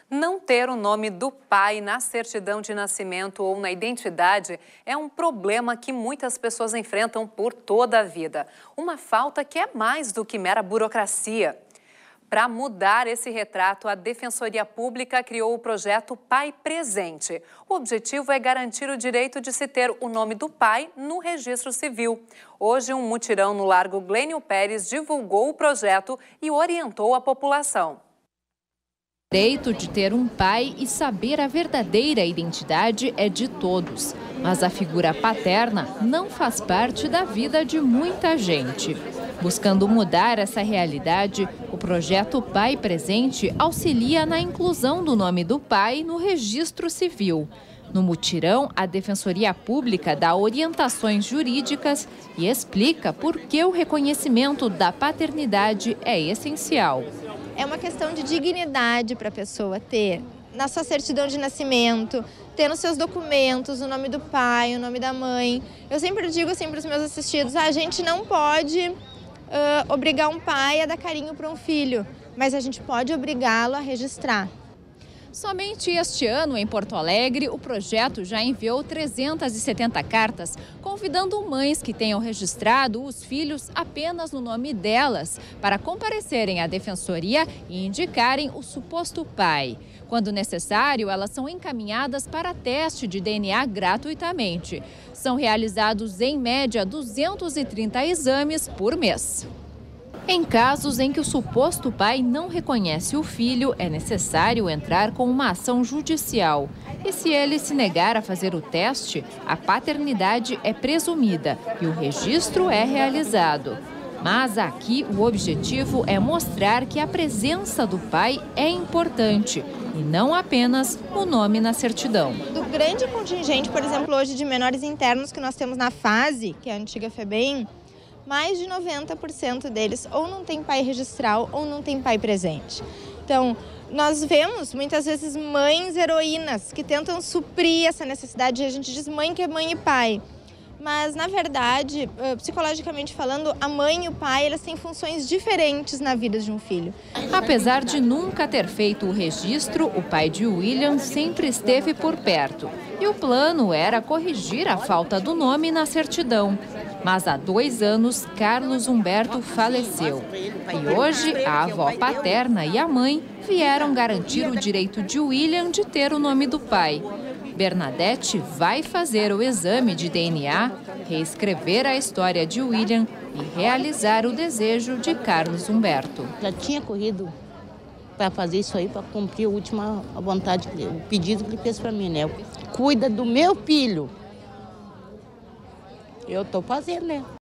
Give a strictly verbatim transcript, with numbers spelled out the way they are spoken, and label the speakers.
Speaker 1: Não ter o nome do pai na certidão de nascimento ou na identidade é um problema que muitas pessoas enfrentam por toda a vida. Uma falta que é mais do que mera burocracia. Para mudar esse retrato, a Defensoria Pública criou o projeto Pai Presente. O objetivo é garantir o direito de se ter o nome do pai no registro civil. Hoje, um mutirão no Largo Glênio Pérez divulgou o projeto e orientou a população.
Speaker 2: O direito de ter um pai e saber a verdadeira identidade é de todos, mas a figura paterna não faz parte da vida de muita gente. Buscando mudar essa realidade, o projeto Pai Presente auxilia na inclusão do nome do pai no registro civil. No mutirão, a Defensoria Pública dá orientações jurídicas e explica por que o reconhecimento da paternidade é essencial.
Speaker 3: É uma questão de dignidade para a pessoa ter na sua certidão de nascimento, ter nos seus documentos o nome do pai, o nome da mãe. Eu sempre digo assim para os meus assistidos, a gente não pode uh, obrigar um pai a dar carinho para um filho, mas a gente pode obrigá-lo a registrar.
Speaker 2: Somente este ano, em Porto Alegre, o projeto já enviou trezentas e setenta cartas, convidando mães que tenham registrado os filhos apenas no nome delas, para comparecerem à defensoria e indicarem o suposto pai. Quando necessário, elas são encaminhadas para teste de D N A gratuitamente. São realizados, em média, duzentos e trinta exames por mês. Em casos em que o suposto pai não reconhece o filho, é necessário entrar com uma ação judicial. E se ele se negar a fazer o teste, a paternidade é presumida e o registro é realizado. Mas aqui o objetivo é mostrar que a presença do pai é importante e não apenas o nome na certidão.
Speaker 3: Do grande contingente, por exemplo, hoje de menores internos que nós temos na fase, que é a antiga FEBEM, mais de noventa por cento deles ou não tem pai registral ou não tem pai presente. Então, nós vemos muitas vezes mães heroínas que tentam suprir essa necessidade. A gente diz mãe que é mãe e pai. Mas, na verdade, psicologicamente falando, a mãe e o pai elas têm funções diferentes na vida de um filho.
Speaker 2: Apesar de nunca ter feito o registro, o pai de William sempre esteve por perto. E o plano era corrigir a falta do nome na certidão. Mas há dois anos, Carlos Humberto faleceu. E hoje, a avó paterna e a mãe vieram garantir o direito de William de ter o nome do pai. Bernadette vai fazer o exame de D N A, reescrever a história de William e realizar o desejo de Carlos Humberto.
Speaker 4: Já tinha corrido para fazer isso aí, para cumprir a última vontade, o pedido que ele fez para mim, né? Cuida do meu filho. Eu estou fazendo, né?